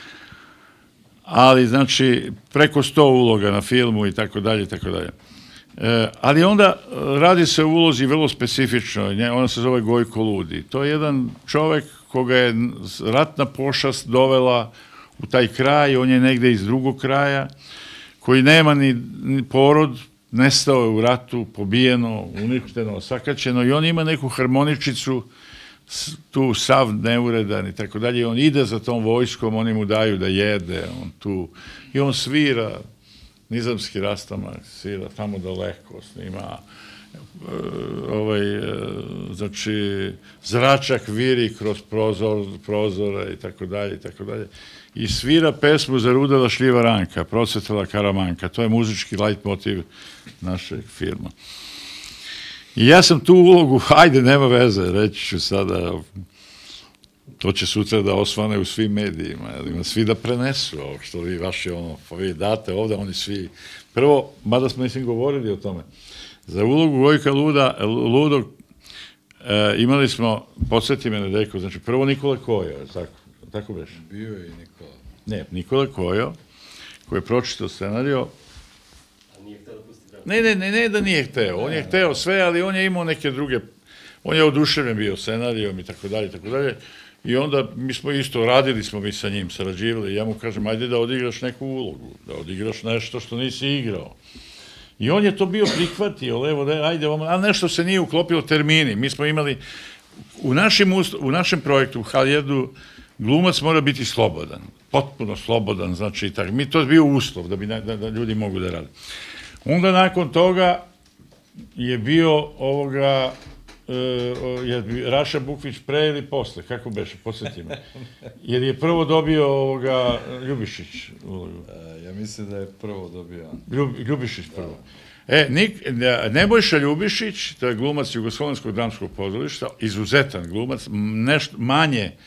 [SPEAKER 2] ali znači preko sto uloga na filmu i tako dalje i tako dalje. Ali onda radi se o ulozi vrlo specifičnoj, ona se zove Gojko Ludi. To je jedan čovek koga je ratna pošast dovela u taj kraj, on je negde iz drugog kraja, koji nema ni, ni porod, nestao je u ratu, pobijeno, uništeno, sakaćeno i on ima neku harmoničicu, tu sav neuredan i tako dalje, on ide za tom vojskom, oni mu daju da jede, on tu, i on svira, nizamski rastamak, svira tamo daleko, snima, ovaj, znači, zračak viri kroz prozor, prozore i tako dalje i tako dalje, i svira pesmu za Rudela Šljivaranka, Procvetala Karamanka, to je muzički leitmotiv našeg filma. I ja sam tu ulogu, hajde, nema veze, reći ću sada, to će sutra da osvane u svim medijima, ima svi da prenesu ovo što vi vaši ono, pa vi date ovde, oni svi, prvo, mada smo mislim govorili o tome, za ulogu Gojka Luda, Ludog e, imali smo, podsjeti me Nedeko, znači prvo Nikola Kojo, tako, tako beš?
[SPEAKER 10] Bio je i Nikola.
[SPEAKER 2] Ne, Nikola Kojo, koji je pročitao scenario. Ne, ne, ne, ne da nije hteo, on je hteo sve, ali on je imao neke druge, on je oduševljen bio scenarijom i tako dalje, tako dalje, i onda mi smo isto, radili smo mi sa njim, sarađivali, i ja mu kažem, ajde da odigraš neku ulogu, da odigraš nešto što nisi igrao. I on je to bio prihvatio, levo, da, ajde, a nešto se nije uklopilo termini, mi smo imali, u našem, u našem projektu, u Halijardu, glumac mora biti slobodan, potpuno slobodan, znači, tako, mi to je bio uslov da bi da, da ljudi mogu da rade. Onda nakon toga je bio ovoga, je Raša Bukvić pre ili posle, kako beše, podsjeti me. Jer je prvo dobio ovoga Ljubišić.
[SPEAKER 10] Ja mislim da je prvo dobio.
[SPEAKER 2] Ljubišić prvo. E, Nebojša Ljubišić, to je glumac Jugoslovenskog dramskog pozorišta, izuzetan glumac, nešto manje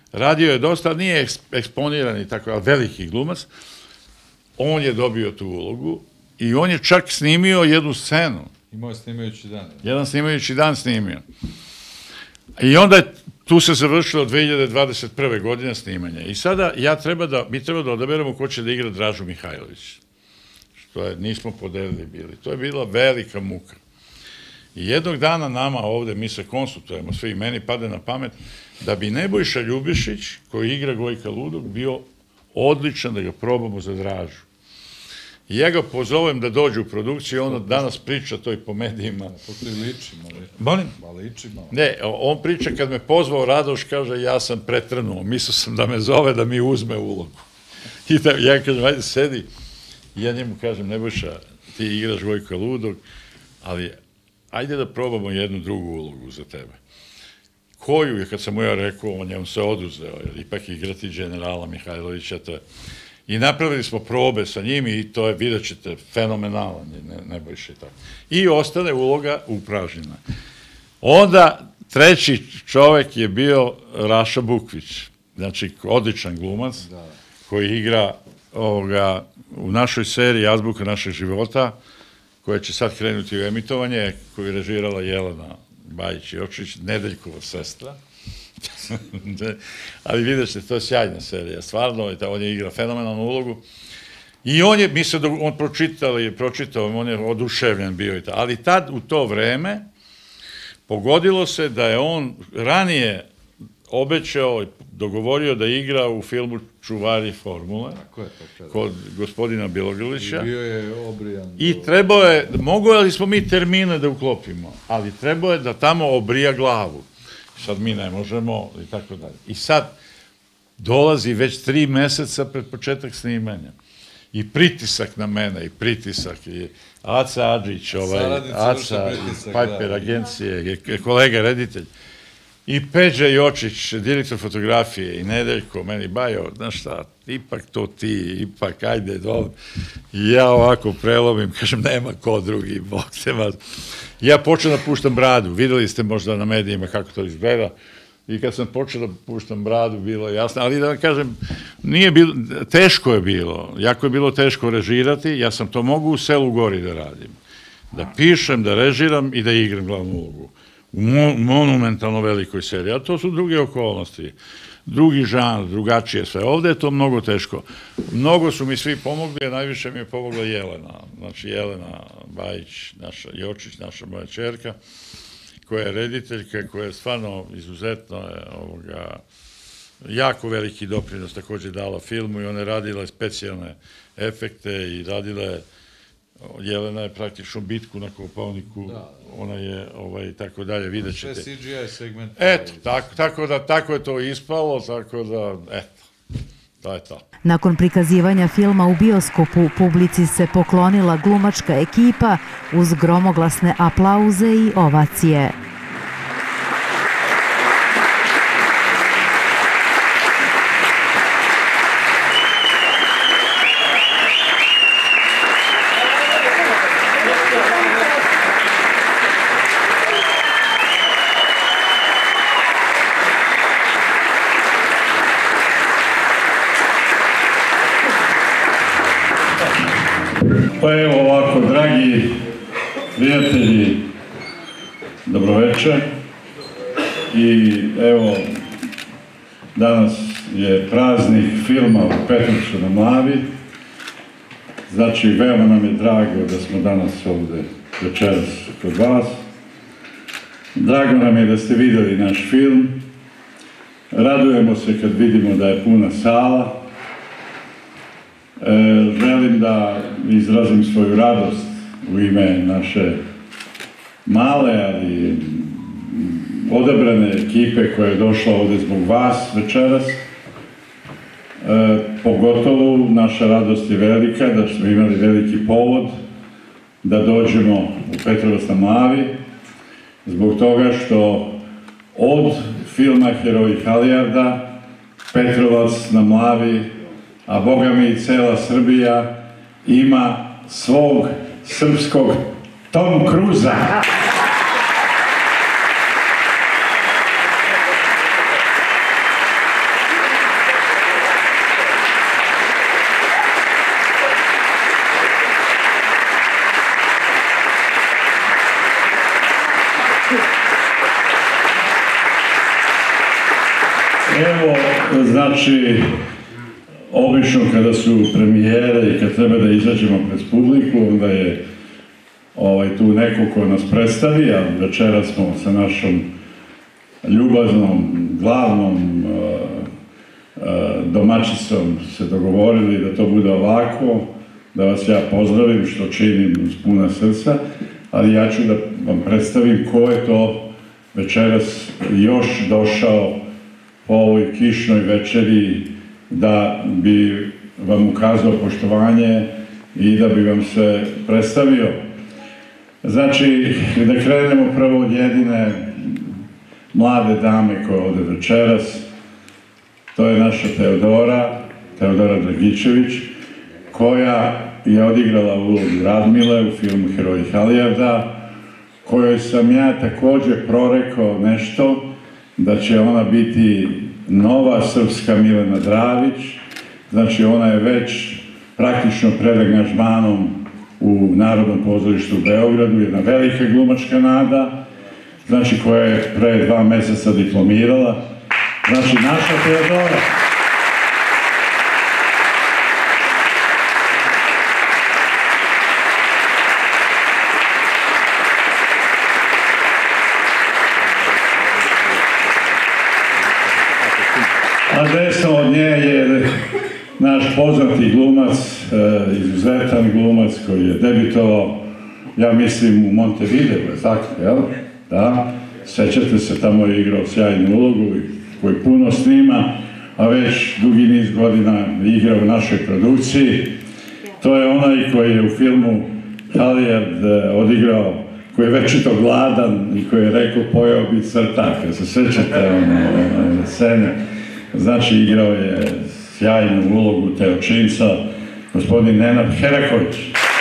[SPEAKER 2] radio je dosta, nije eksponiran i tako, ali veliki glumac, on je dobio tu ulogu i on je čak snimio jednu scenu.
[SPEAKER 10] Imao je snimajući dan.
[SPEAKER 2] Jedan snimajući dan snimio. I onda je tu se završilo dve hiljade dvadeset prve. godine snimanje. I sada ja treba da, mi treba da odaberemo ko će da igra Dražu Mihajlović. Što je, nismo podelili bili. To je bila velika muka. I jednog dana nama ovde, mi se konsultujemo, svi, meni pade na pamet, da bi Nebojša Ljubišić, koji igra Gojka Ludog, bio odličan da ga probamo za Dražu. I ja ga pozovem da dođe u produkciju, on danas priča to i po medijima.
[SPEAKER 10] To ti liči, malo.
[SPEAKER 2] Molim?
[SPEAKER 10] Malo liči, malo.
[SPEAKER 2] Ne, on priča kad me pozvao Radoš, kaže, ja sam pretrnuo, mislio sam da me zove da mi uzme ulogu. I da, ja kažem, ajde sedi. I ja njemu kažem, Nebojša, ti igraš Gojka Ludog, ali ajde da probamo jednu drugu ulogu za tebe. Koju je, kad sam mu ja rekao, on je on se oduzeo, jer ipak igrati generala Mihajlovića, to je... I napravili smo probe sa njim i to je, vidjet ćete, fenomenalan je, ne, Nebojša i tako. I ostane uloga upražnjena. Onda treći čovek je bio Raša Bukvić, znači odličan glumac, koji igra ovoga, u našoj seriji Azbuka našeg života, koja će sad krenuti u emitovanje, koju je režirala Jelena Bajić-Jočić, Nedeljkova sestra. Ali vidjet ćete, to je sjajna serija, stvarno, on je igra fenomenalnu ulogu. I on je, mi se, on pročitao, je pročitao, on je oduševljen bio i tako. Ali tad, u to vreme, pogodilo se da je on ranije obećao i dogovorio da igra u filmu Čuvari formule kod gospodina Bilogrlića.
[SPEAKER 10] I bio je obrijan.
[SPEAKER 2] I trebao je, mogli smo mi termine da uklopimo, ali trebao je da tamo obrija glavu. Sad mi ne možemo i tako dalje. I sad dolazi već tri meseca pred početak snimanja. I pritisak na mene, i pritisak, i Aca Adžić, ovaj, Aca, Pajper agencije, kolega reditelj, i Peđa Jočić, direktor fotografije, i Nedeljko, meni Bajo, znaš šta, ipak to ti, ipak, ajde, dole. I ja ovako prelomim, kažem, nema ko drugi, bog te vas. Ja počeo da puštam bradu, videli ste možda na medijima kako to izgleda, i kad sam počeo da puštam bradu, bilo je jasno, ali da vam kažem, nije bilo, teško je bilo, jako je bilo teško režirati, ja sam to mogu u Selu Gori da radim, da pišem, da režiram i da igram glavnu ulogu. U monumentalno velikoj seriji, a to su druge okolnosti, drugi žanr, drugačije sve. Ovde je to mnogo teško. Mnogo su mi svi pomogli, a najviše mi je pomogla Jelena. Znači, Jelena Bajić, naša Jočić, naša moja čerka, koja je rediteljka, koja je stvarno izuzetno ovoga, jako veliki doprinos takođe dala filmu i ona je radila specijalne efekte i radila je, Jelena je praktično bitku na Kopaoniku, ona je, ovaj, tako dalje, vidjet ćete.
[SPEAKER 10] Sve C G I segment.
[SPEAKER 2] Eto, tako da, tako je to ispalo, tako da, eto, to je to.
[SPEAKER 1] Nakon prikazivanja filma u bioskopu, publici se poklonila glumačka ekipa uz gromoglasne aplauze i ovacije.
[SPEAKER 2] Pa evo ovako, dragi prijatelji, dobroveče. I evo, danas je praznik filma u Petrovcu na Mlavi. Znači, veoma nam je drago da smo danas ovde večeras kod vas. Drago nam je da ste videli naš film. Radujemo se kad vidimo da je puna sala. Želim da izrazim svoju radost u ime naše male, ali odabrane ekipe koja je došla ovde zbog vas večeras. Pogotovo naša radost je velika, da smo imali veliki povod da dođemo u Petrovac na Mlavi, zbog toga što od filma Heroji Halijarda Petrovac na Mlavi, a Boga mi i cela Srbija, ima svog srpskog Tom Cruza. Evo, znači, obično kada su premijere i kad treba da izađemo pred publiku, onda je ovaj, tu neko ko nas predstavi, a večera smo sa našom ljubaznom, glavnom uh, uh, domaćicom se dogovorili da to bude ovako, da vas ja pozdravim, što činim uz puna srca, ali ja ću da vam predstavim ko je to večeras još došao po ovoj kišnoj večeri da bi vam ukazao poštovanje i da bi vam se predstavio. Znači, da krenemo prvo od jedine mlade dame koja ode večeras, to je naša Teodora, Teodora Dragičević, koja je odigrala ulogu Radmile u filmu Heroji Halijarda, kojoj sam ja također prorekao nešto, da će ona biti nova srpska Milena Dravić, znači ona je već praktično pred angažmanom u Narodnom pozorištu u Beogradu, jedna velika glumačka nada, znači koja je pre dva meseca diplomirala, znači naša Teodora. A desno od nje je naš poznati glumac, izuzetan glumac koji je debitovao, ja mislim, u Montevideo, tako, jel? Da, sećate se, tamo je igrao sjajnu ulogu, koji puno snima, a već dugi niz godina igra u našoj produkciji. To je onaj koji je u filmu Halijard odigrao, koji je večito gladan i koji je rekao pojeo bi crtaka, se sećate ono scene. Znači, igrao je sjajnu ulogu Teočinca, gospodin Nenad Heraković.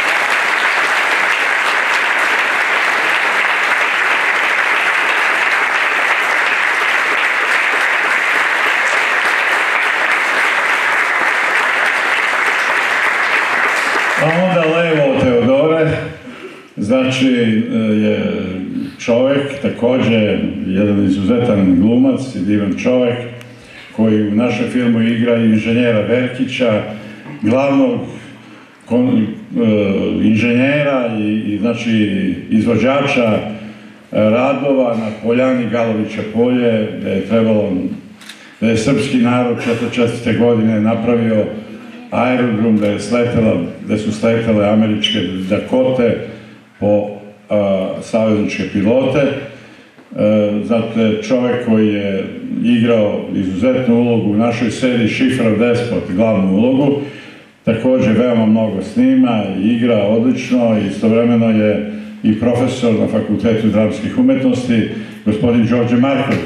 [SPEAKER 2] A onda levo od Teodore, znači, je čovjek, također jedan izuzetan glumac i divan čovjek, koji u našem filmu igra inženjera Verkića, glavnog kon, e, inženjera i, i znači izvođača radova na poljani Galovića polje, da je trebalo, da je srpski narod četrdeset četvrte godine napravio aerodrom, da je sletela, da su sletele američke Dakote po a, savezničke pilote. Zato je čovjek koji je igrao izuzetnu ulogu u našoj seriji Šifrov despot, glavnu ulogu, također veoma mnogo snima i igra odlično i istovremeno je i profesor na Fakultetu dramskih umetnosti, gospodin Đorđe Marković.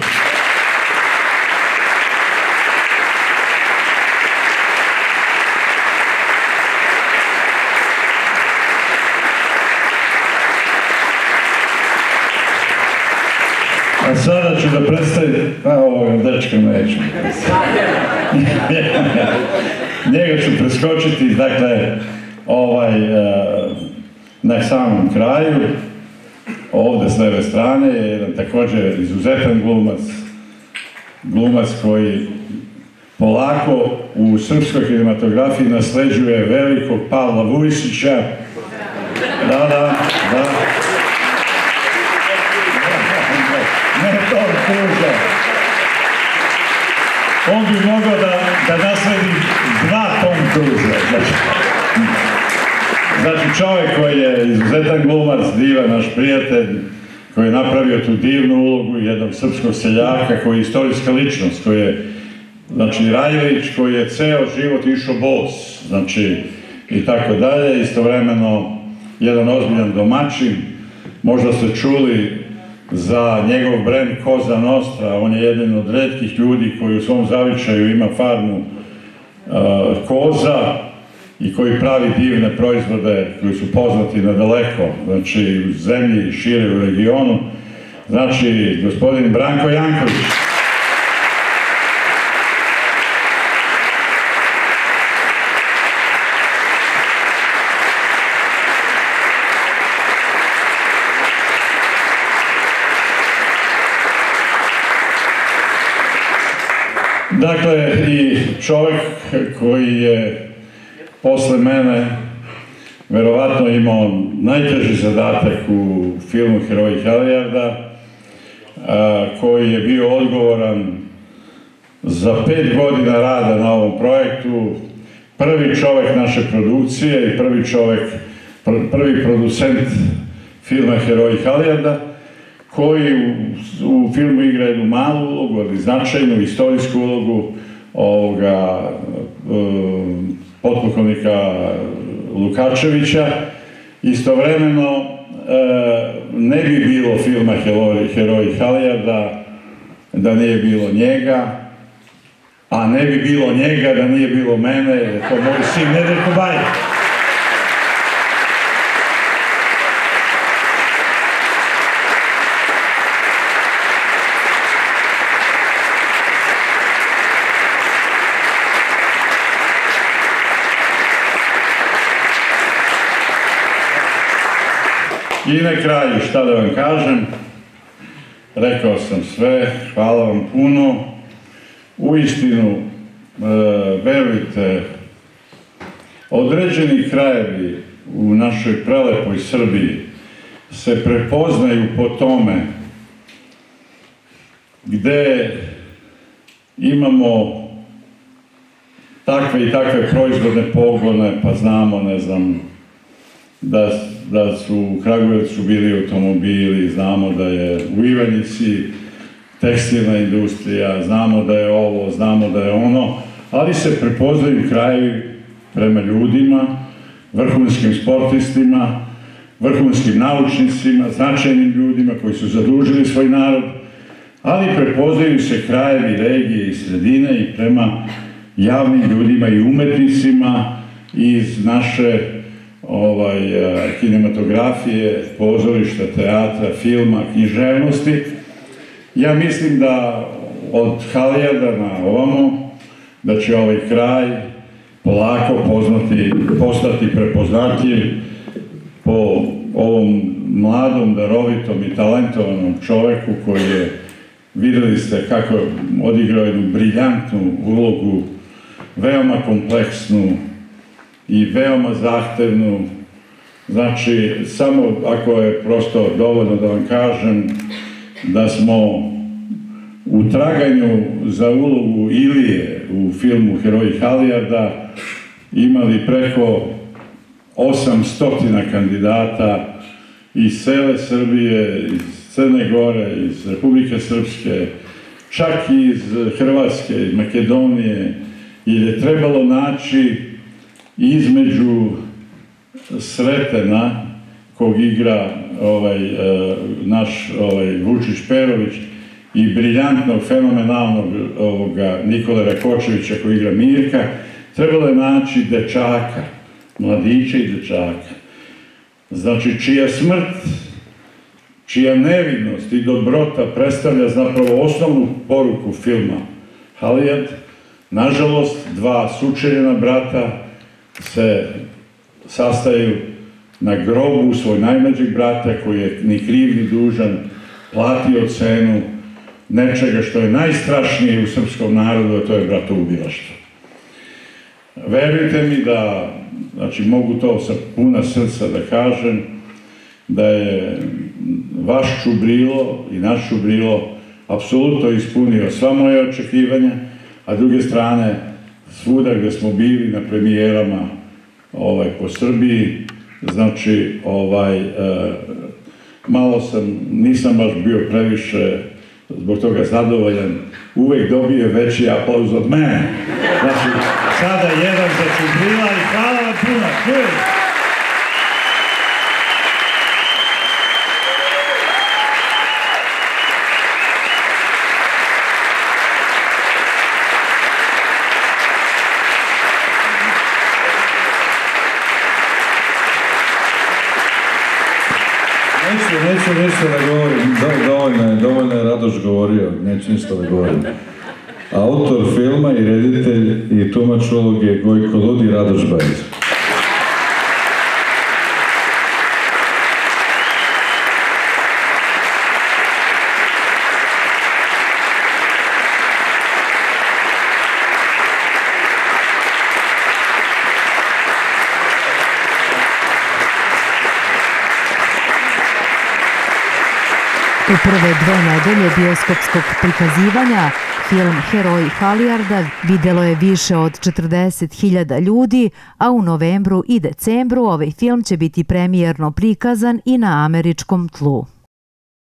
[SPEAKER 2] A sada ću da predstavim, a ovo dečka neću. Njega ću preskočiti, dakle, ovaj, na samom kraju, ovde s leve strane je jedan također izuzetan glumac, glumac koji polako u srpskoj kinematografiji nasleđuje velikog Pavla Vujsića. Da, da, da. Ne to tuža. On bi mogao da, da nasledi dva Tom Cruza. Znači, znači čovjek koji je izuzetan glumac, divan naš prijatelj, koji je napravio tu divnu ulogu jednog srpskog seljaka, koji je istorijska ličnost, koji je, znači, Rajlić, koji je ceo život išao bos, znači, i tako dalje, istovremeno jedan ozbiljan domaćin, možda ste čuli za njegov brend Koza Nostra, on je jedan od retkih ljudi koji u svom zavičaju ima farmu uh, koza i koji pravi divne proizvode koji su poznati nadaleko, znači u zemlji i šire u regionu, znači gospodin Branko Janković.
[SPEAKER 11] Dakle, i čovjek koji je posle mene verovatno imao najteži zadatak u filmu Heroji Halijarda, koji je bio odgovoran za pet godina rada na ovom projektu, prvi čovjek naše produkcije i prvi čovjek, prvi producent filma Heroji Halijarda, koji u, u filmu igra jednu malu ulogu, ali značajnu, istorijsku ulogu ovoga um, potpukovnika Lukačevića. Istovremeno e, ne bi bilo filma Heroji Halijarda da nije bilo njega, a ne bi bilo njega da nije bilo mene, jer je to moj sin Nedeljko Bajak. I na kraju, šta da vam kažem, rekao sam sve, hvala vam puno. Uistinu, e, verujte, određeni krajevi u našoj prelepoj Srbiji se prepoznaju po tome gde imamo takve i takve proizvodne pogone, pa znamo, ne znam, da, da su u Kragujevcu bili automobili, znamo da je u Ivanjici tekstilna industrija, znamo da je ovo, znamo da je ono, ali se prepoznaju krajevi prema ljudima, vrhunskim sportistima, vrhunskim naučnicima, značajnim ljudima koji su zadužili svoj narod, ali prepoznaju se krajevi, regije i sredine i prema javnim ljudima i umetnicima iz naše ovaj, kinematografije, pozorišta, teatra, filma, književnosti. Ja mislim da od Halijarda na ovamo, da će ovaj kraj polako poznati, postati prepoznatljiv po ovom mladom, darovitom i talentovanom čoveku koji je, videli ste kako je odigrao jednu briljantnu ulogu, veoma kompleksnu i veoma zahtevnu. Znači, samo ako je prosto dovoljno da vam kažem da smo u traganju za ulogu Ilije u filmu Heroji Halijarda imali preko osamsto kandidata iz cele Srbije, iz Crne Gore, iz Republike Srpske, čak i iz Hrvatske, iz Makedonije, jer je trebalo naći između Sretena, kog igra ovaj, naš ovaj, Vučić Perović, i briljantnog, fenomenalnog ovoga, Nikole Rakočevića koji igra Mirka, trebalo je naći dečaka, mladića i dečaka. Znači, čija smrt, čija nevinost i dobrota predstavlja zapravo osnovnu poruku filma Halijard. Nažalost, dva sučeljena brata se sastaju na grobu svoj najmlađeg brata koji je ni kriv ni dužan platio cenu nečega što je najstrašnije u srpskom narodu, a to je bratoubilaštvo. Verujte mi da, znači mogu to sa puna srca da kažem, da je vaš Čubrilo i naš Čubrilo apsolutno ispunio sva moje očekivanja, a druge strane, svuda gde smo bili na premijerama ovaj, po Srbiji, znači, ovaj, e, malo sam, nisam baš bio previše zbog toga zadovoljan, uvek dobije veći aplauz od mene. Znači, sada jedan za Čubrila i hvala vam puno. Čujem.
[SPEAKER 10] Neću ništa da govorim, dovoljno je, dovoljno je Radoš govorio, neću ništa da govorim. Autor filma i reditelj i tumač uloge Gojko Ludi, Radoš Bajić.
[SPEAKER 1] U prve dve nedelje bioskopskog prikazivanja film Heroji Halijarda videlo je više od četrdeset hiljada ljudi, a u novembru i decembru ovaj film će biti premijerno prikazan i na američkom tlu.